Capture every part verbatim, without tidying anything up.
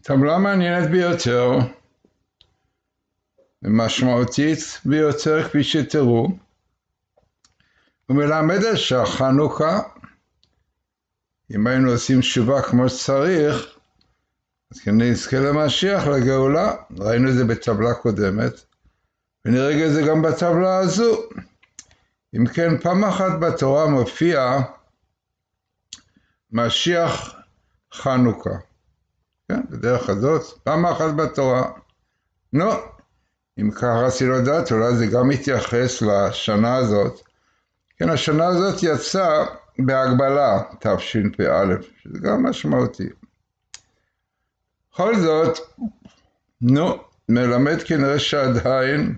טבלה מעניינת ביותר, משמעותית ביותר כפי שתראו, ומלמדת שהחנוכה, אם היינו עושים תשובה כמו שצריך, אז כן נזכה למשיח, לגאולה. ראינו את זה בטבלה קודמת, ונראה את זה גם בטבלה הזו. אם כן, פעם אחת בתורה מופיע משיח חנוכה. כן, בדרך הזאת, פעם אחת בתורה. נו, אם ככה רציתי לדעת, אולי זה גם מתייחס לשנה הזאת. כן, השנה הזאת יצאה בהגבלה, תשפ"א, שזה גם משמעותי. בכל זאת, נו, מלמד כנראה שעדיין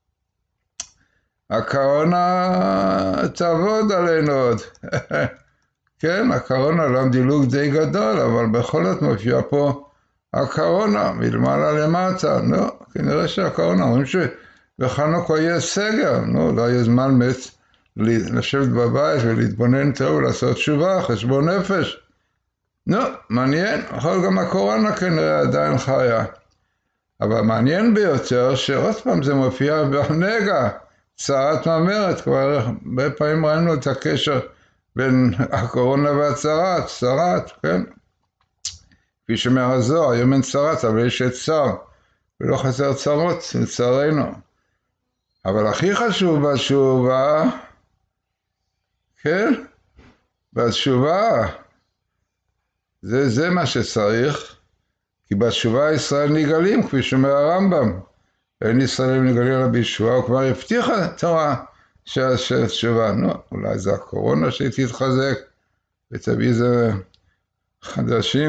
הקורונה תעבוד עלינו עוד. כן, הקורונה לא דילוג די גדול, אבל בכל זאת מופיע פה הקורונה, מלמעלה למטה. נו, כנראה שהקורונה, אומרים שבחנוכה יהיה סגר. נו, לא יהיה זמן מת לשבת בבית ולהתבונן טוב ולעשות תשובה, חשבון נפש. נו, מעניין, יכול גם הקורונה כנראה עדיין חיה. אבל מעניין ביותר שעוד פעם זה מופיע בנגע, צרת ממרת. כבר הרבה פעמים ראינו את הקשר בין הקורונה והצרת, צרת, כן? כפי שאומר הזוהר, היום אין צרת, אבל יש את צר, ולא חסר צרות, לצערנו. אבל הכי חשוב בתשובה, כן? בתשובה, זה, זה מה שצריך, כי בתשובה ישראל נגלים, כפי שאומר הרמב"ם. אין ישראל נגלים אלא בישועה, הוא כבר הבטיח התורה של תשובה. נו, אולי זה הקורונה שתתחזק, ותביא איזה חדשים.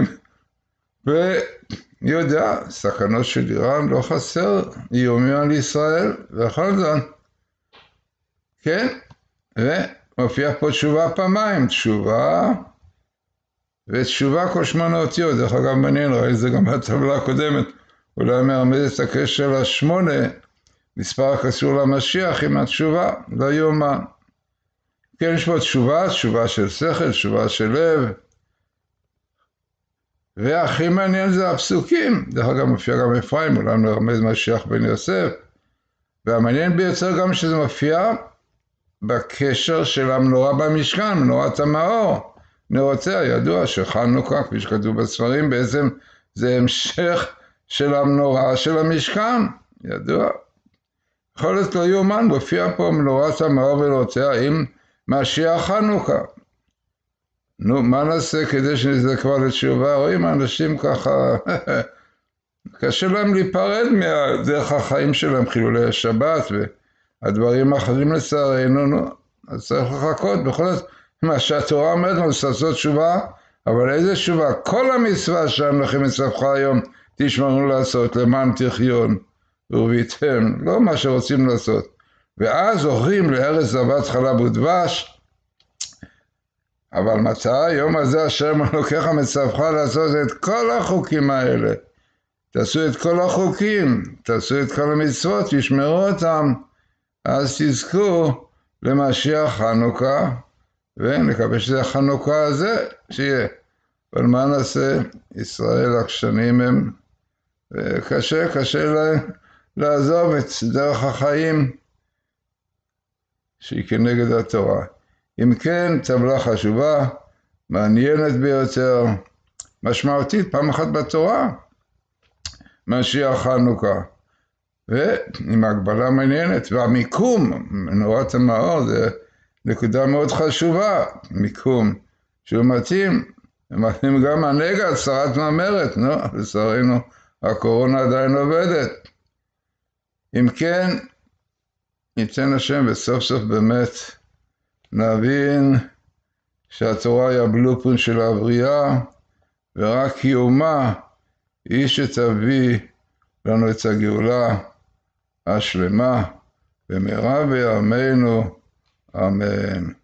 ויודע, סכנות של איראן לא חסר, איומים על ישראל, וכל זאת. כן, ומופיע פה תשובה פעמיים, תשובה ותשובה כל שמונה אותיות. דרך אגב מעניין, ראיתי זה גם בטבלה הקודמת, אולי מרמז את הקשר לשמונה, מספר הקשור למשיח עם התשובה, לא יאומן. כן, יש פה תשובה, תשובה של שכל, תשובה של לב, והכי מעניין זה הפסוקים. דרך אגב מופיע גם אפרים, אולי מרמז משיח בן יוסף, והמעניין ביותר גם שזה מופיע בקשר של המנורה במשכן, מנורת המאור. נרותיה, ידוע שחנוכה, כפי שכתוב בספרים, בעצם זה המשך של המנורה של המשכן, ידוע. יכול להיות לא יאומן, מופיע פה מנורת המאור ונרותיה עם משיח חנוכה. נו, מה נעשה כדי שנזכה כבר לתשובה? רואים אנשים ככה, קשה להם להיפרד מדרך החיים שלהם, חילולי השבת והדברים האחרים לצערנו, נו, אז צריך לחכות. בכל זאת, מה שהתורה אומרת לנו, לעשות תשובה, אבל איזה תשובה? כל המצווה שם לכם מצווך היום, תשמרו לעשות, למען תחיון ורביתם, לא מה שרוצים לעשות. ואז עוברים לארץ זבת חלב ודבש, אבל מתי? היום הזה אשר לוקח מצווך לעשות את כל החוקים האלה. תעשו את כל החוקים, תעשו את כל המצוות, תשמרו אותם, אז תזכו למשיח חנוכה, ונקווה שזה החנוכה הזה שיהיה. אבל מה נעשה? ישראל עקשנים הם, וקשה, קשה להם לעזוב את דרך החיים שהיא כנגד התורה. אם כן, טבלה חשובה, מעניינת ביותר, משמעותית, פעם אחת בתורה, משיח חנוכה. ועם הגבלה מעניינת, והמיקום, מנורת המאור, זה נקודה מאוד חשובה, מיקום, שהוא מתאים, מתאים גם הנגע, צרת ממרת, נו, לצערנו, הקורונה עדיין עובדת. אם כן, ניתן השם וסוף סוף באמת נבין שהתורה היא הבלופרינט של הבריאה, ורק קיומה היא שתביא לנו את הגאולה השלמה, במהרה בימינו, אמן.